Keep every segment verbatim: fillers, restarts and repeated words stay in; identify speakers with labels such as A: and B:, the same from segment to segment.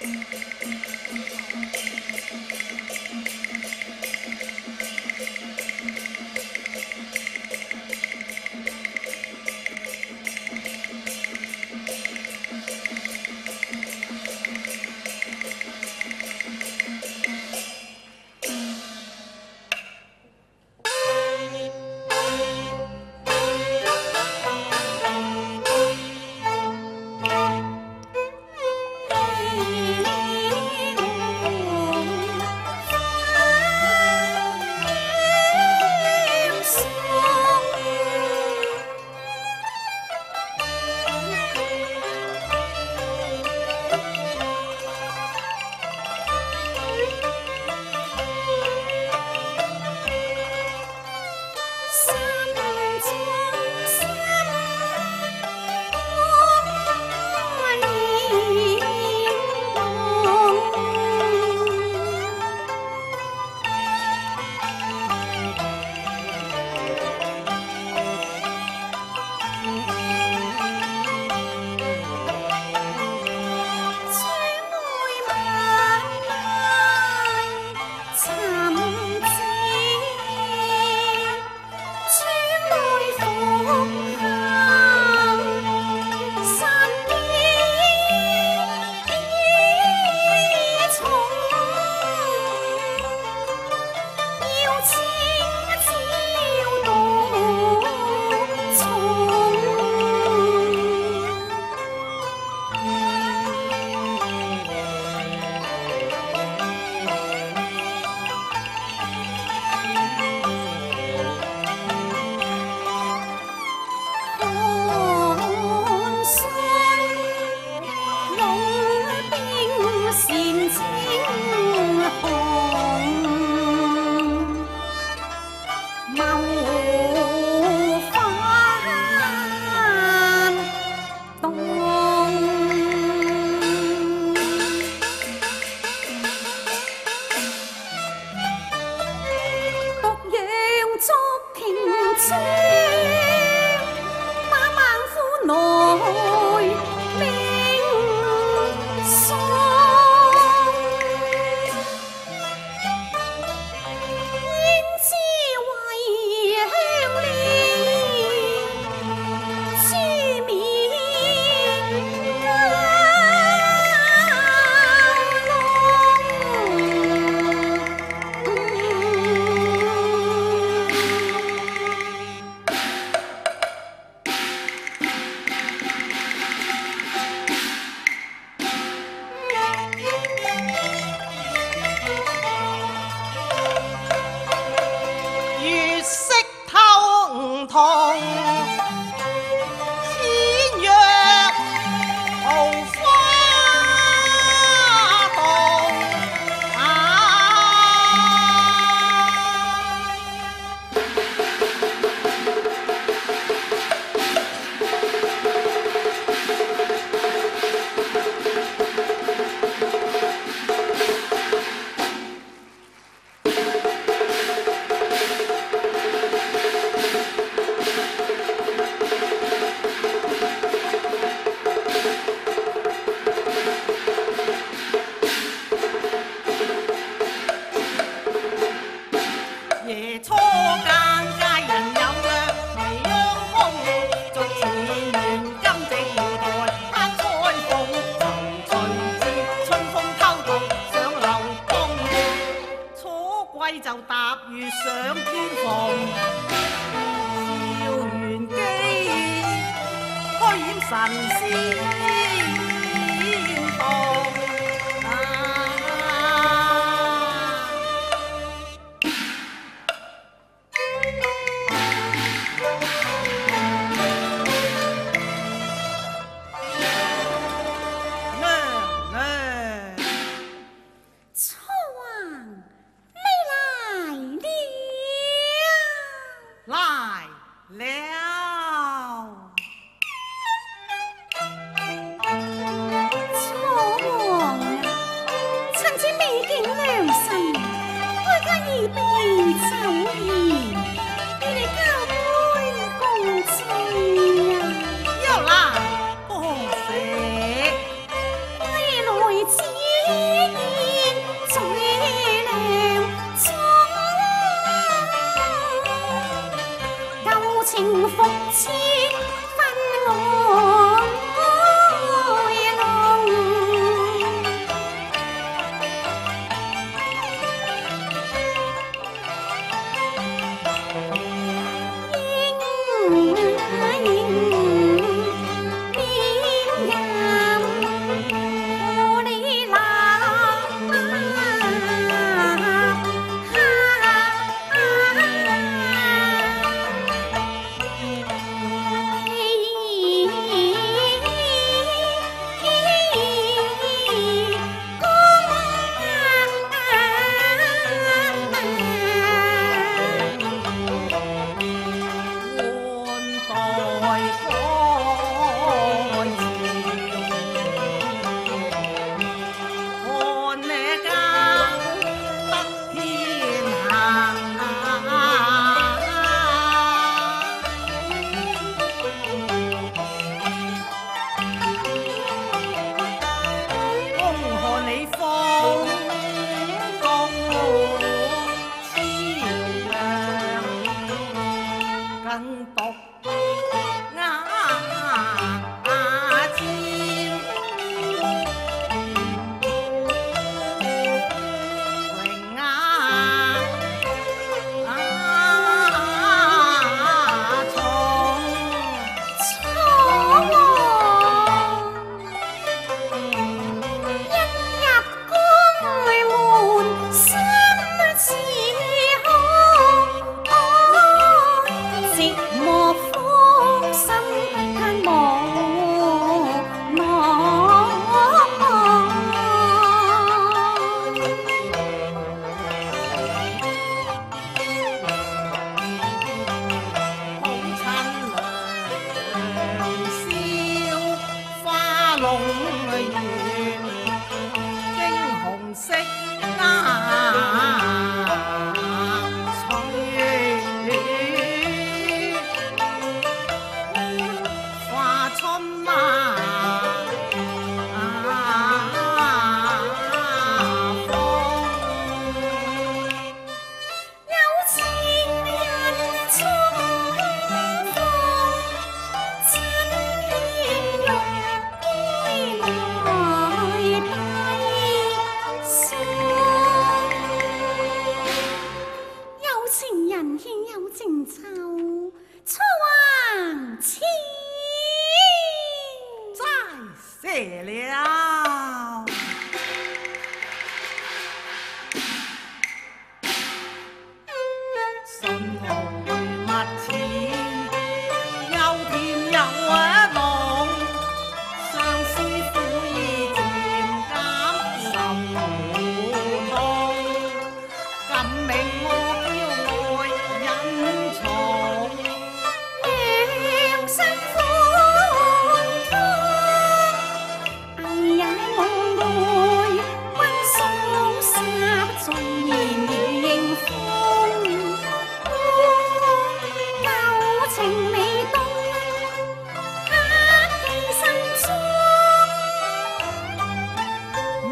A: 要来多谢，归来之。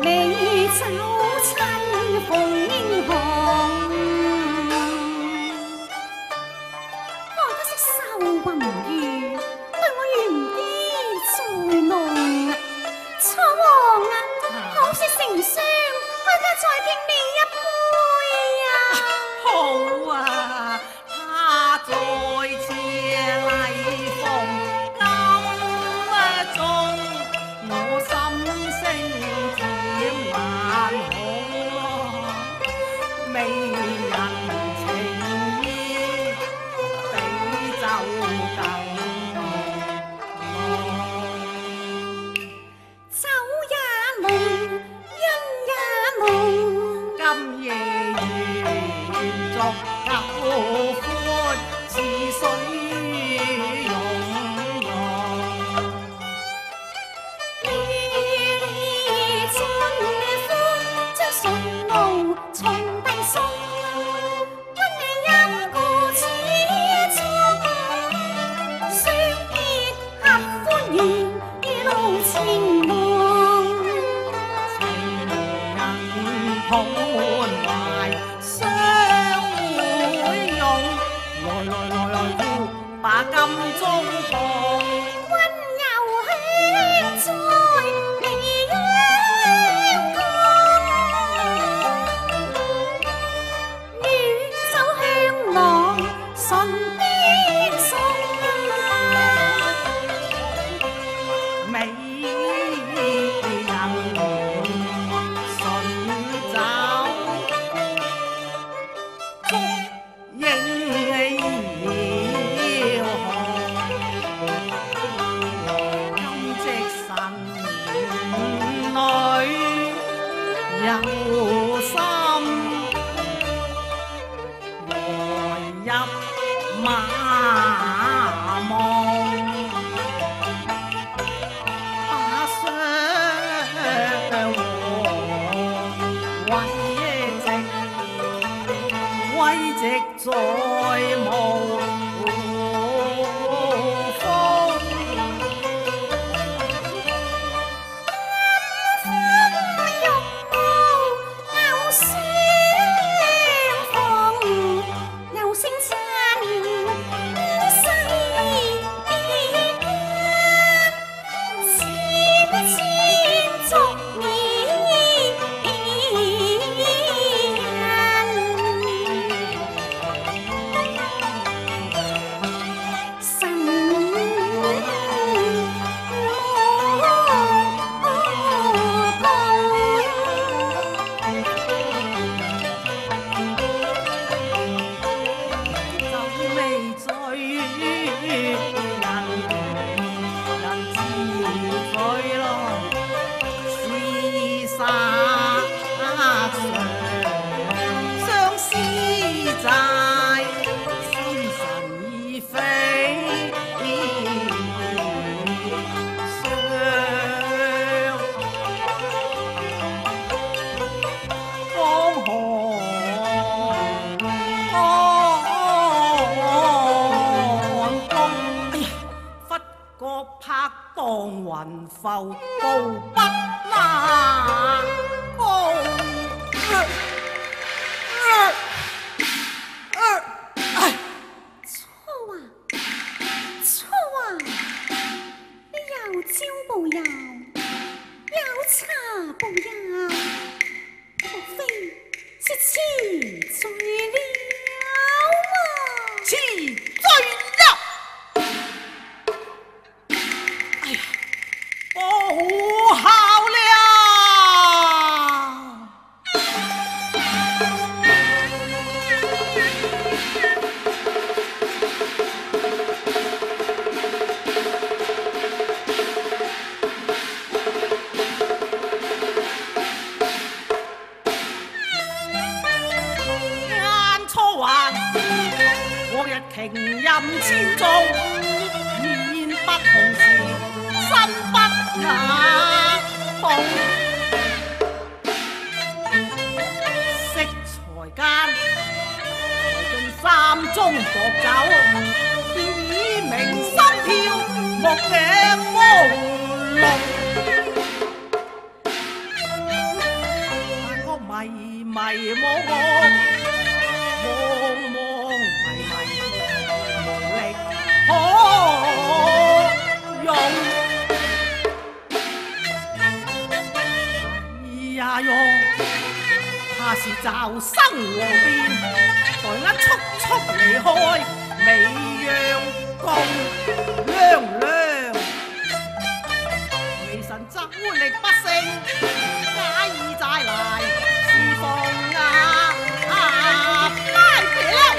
A: 你走亲逢英雄，我得识秀云雨，对我缘意在浓。楚王啊，好说成双，我家再敬你一杯啊！
B: 好啊，他在这礼房金钟，我心声甜难可，美人情意比酒更浓，
A: 酒也浓，音也浓，
B: 今夜延續舊歡，似水湧湧。
A: 離離盡歡，將順路從地送，溫你飲過此中，相結合歡愉，一路情濃。
B: 情人抱懷相會擁，來來來來呼，把金鐘放。
A: 溫柔香在你央宮，與酒香囊唇邊送。
B: 美人順走，足影搖紅，金夕神女有心，來入馬夢。把相和慰藉，慰藉在無風。
A: 玉舞偶相逢，偶聲親世間，千千俗美人，神
B: 酒未醉，人人自醉咯，是殺上相思債，心神已非相。江河安公，哎呀，忽覺拍檔雲浮，步不那高。哎，
A: 錯啊，錯啊！你又招步又，又茶步又，莫非是痴醉了啊？
B: 痴醉了！哎呀，不好了！眼初還往日情任千種，面不紅時心不雅動。適才間來盡三中薄酒，以明心跳，莫若魔龍。 迷惘，茫茫迷迷無力可用。哎呀喲，怕是驟生禍變，待我速速離開美陽宮娘娘。微臣責力不勝，假意再來侍奉啊！啊，拉票！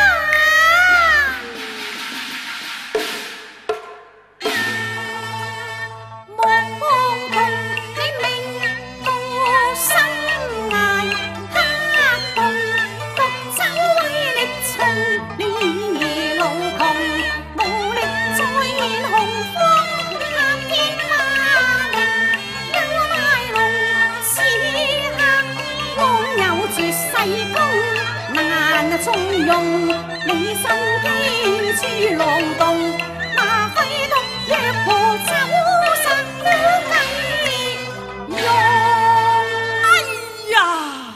B: 中用你身機處勞動，那揮毒藥和走實估計用。哎呀！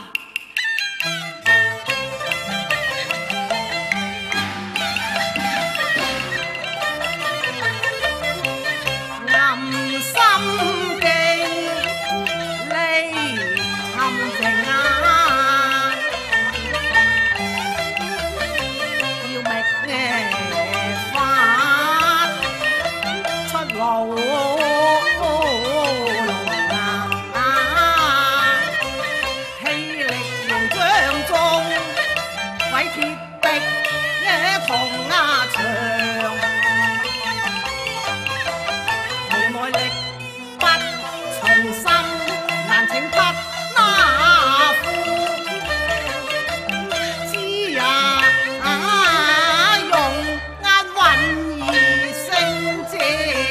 B: 暗心境離沉靜啊！路啊，氣力用將中，鬼鐵壁也同啊長，無奈力不從心，難請不那夫，知也啊用押韻而勝這。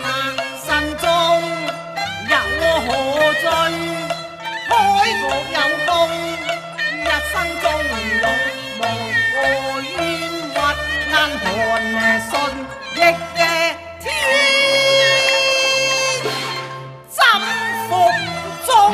B: 何罪？開國有功，一生中勇，無過冤屈，硬寒信逆嘅天，怎服眾？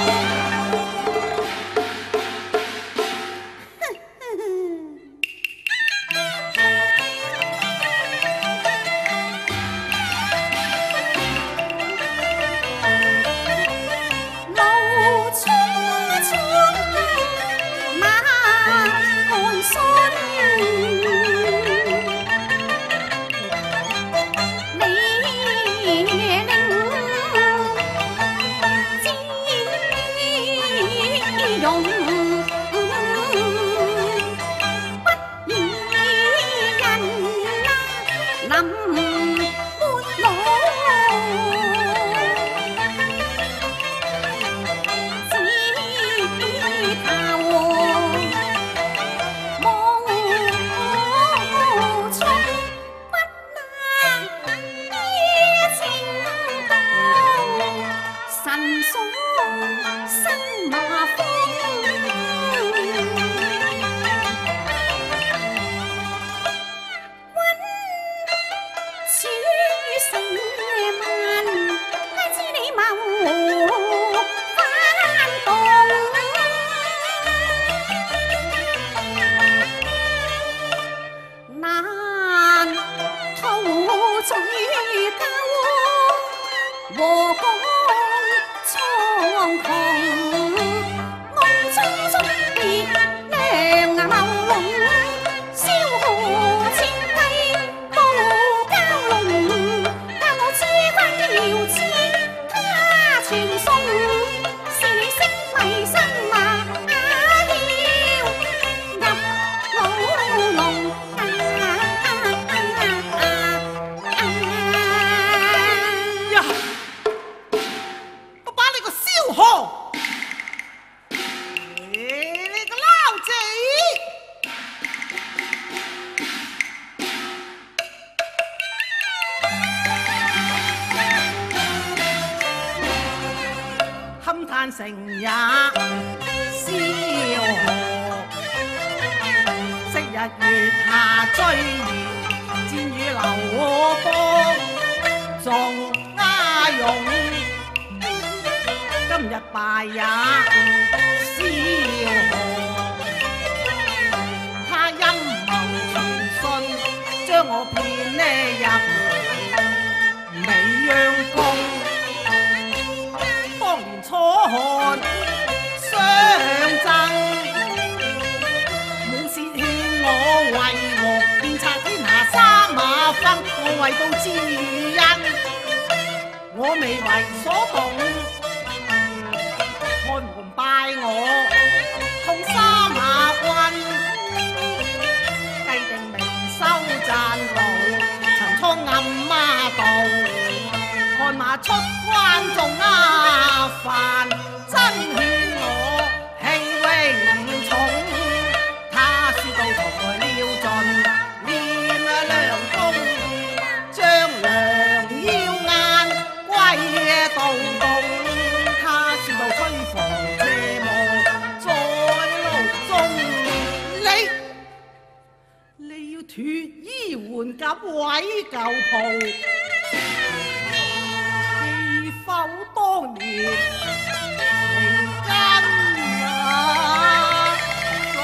B: 成也蕭何，昔日月下追憶，箭雨流光仲阿勇，今日敗也蕭何。 為報知恩，我未為所動，看門拜我痛三下棍，計定明收賺路，陳倉暗孖道，看馬出關仲呃飯，真勸我氣榮重。他說到頭來了盡，練良功，將良腰眼歸道動。他說到吹防借霧在路中，你你要脱衣換甲毀舊袍，是否當年情根啊重？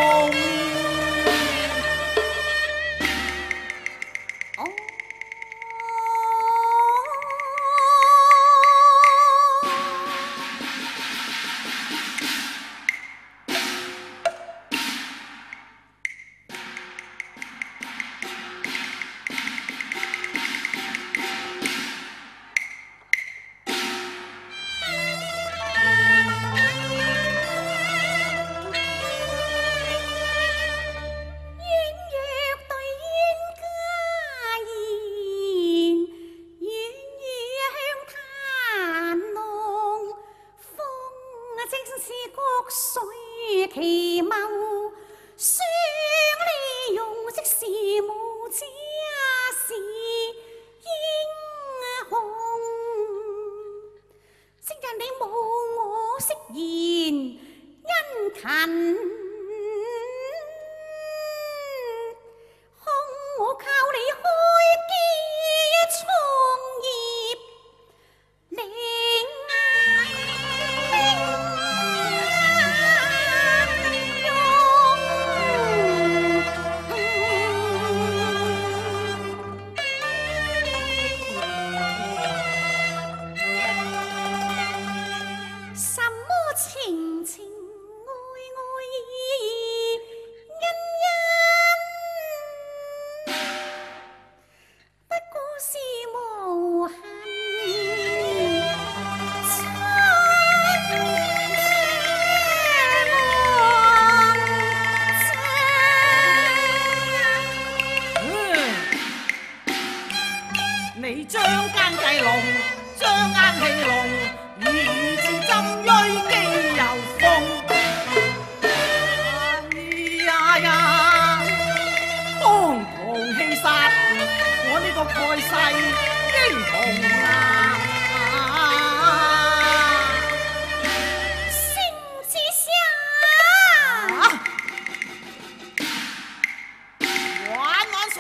A: 哦，煙若對煙家言，煙雨向灘浪，風正是國水奇謀，相利用即是無家是英雄。昔日你冇我識言，殷勤。我靠你開基創業，領什麼情情愛愛恩恩，不過是無痕親望
B: 你將奸計濃，將奸氣濃，如似針銳機又風。哎呀呀，當堂氣殺我呢個蓋世英雄啊！
A: 星之下，
B: 啊玩玩水。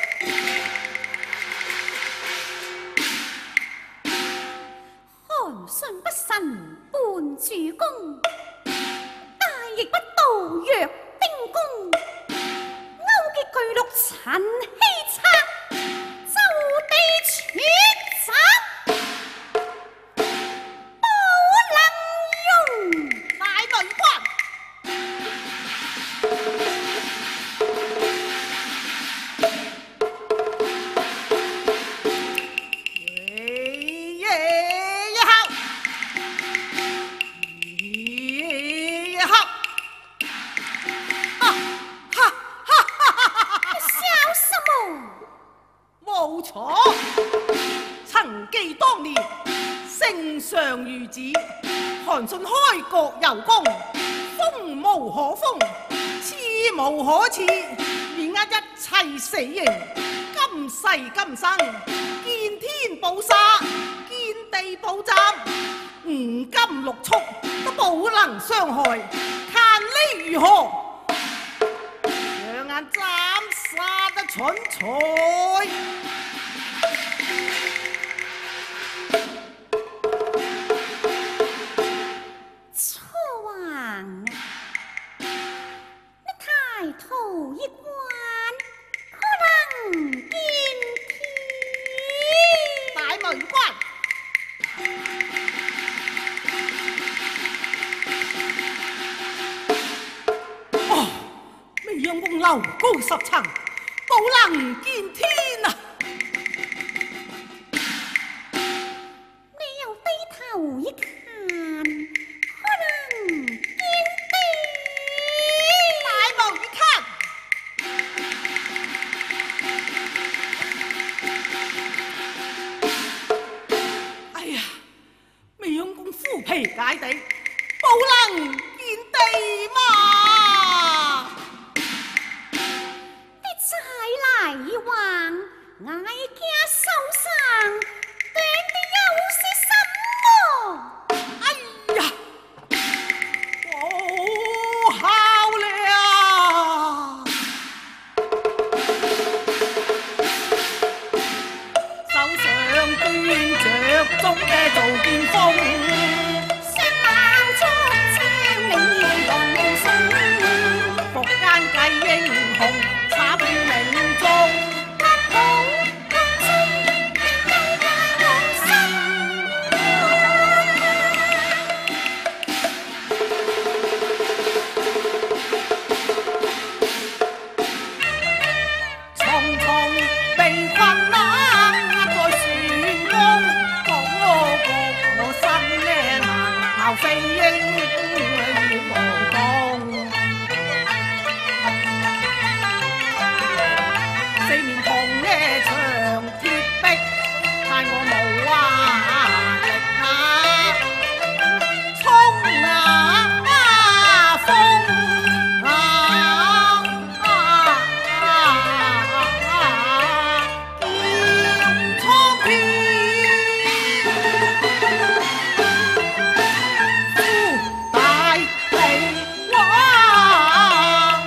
A: 韓信不慎半主公，大逆不道弱兵工，勾結巨鹿陳希策，就地處斬，不能容。
B: 大女關，夜夜一敲，夜一敲，啊哈哈哈哈！
A: 笑什麼？
B: 冇錯，曾記當年聖上諭旨，韓信開國有功，風無可封，刺無可刺，碾壓一切死刑。今世今生，見天保殺，見地保斬，五金六畜都保能傷害，看呢如何？兩眼斬殺得蠢材。
A: 錯王，你抬頭一觀，可能見天。
B: 大門關，哦，未央宮樓高十層，保能見天啊！ 見地嘛。
A: 啲柴嚟橫，嗌家受傷，斷啲又是什麼？
B: 哎呀，不好了！手上端着中嘅做劍鋒，
A: 相貌出青，你要用心。
B: 伏間計英雄，慘了命中。
A: 不好當中，又怪我心。
B: 重重被困那在船中，講我個我心呢難逃飛鷹無動。四面銅呢牆鐵壁，太我無壓力啊！衝啊風啊啊叫蒼天，呼大地哇！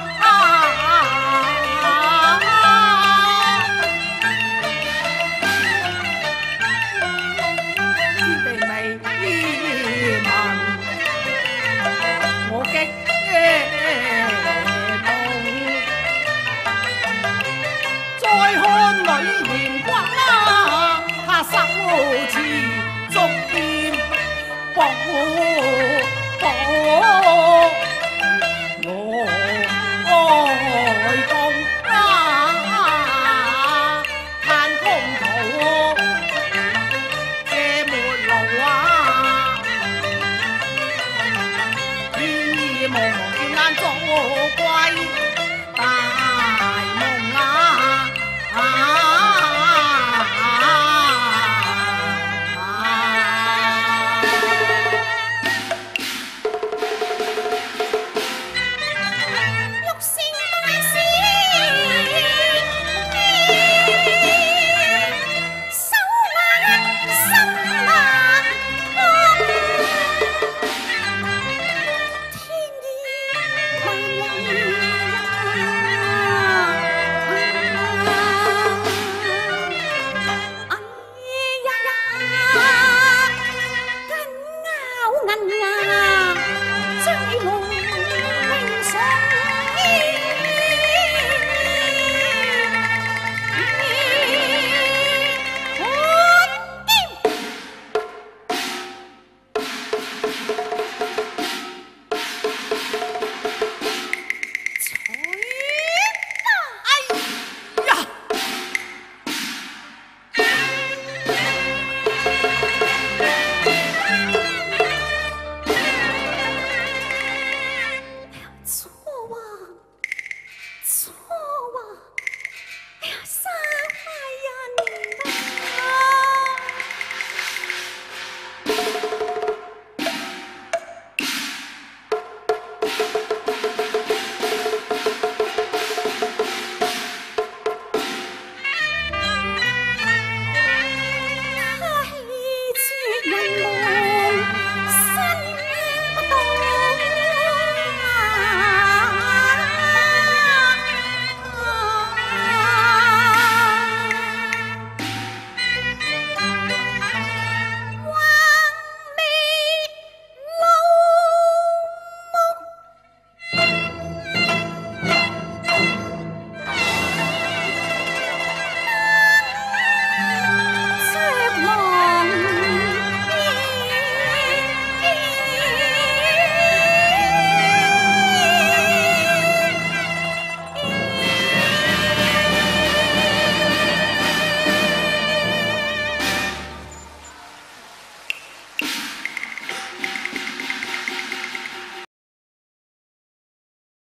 B: 天地未聞，我激動。再看女兒骨啦，她手持竹劍搏搏我愛公啊，嘆空途這沒路啊，天意茫茫叫眼作歸大夢啊！啊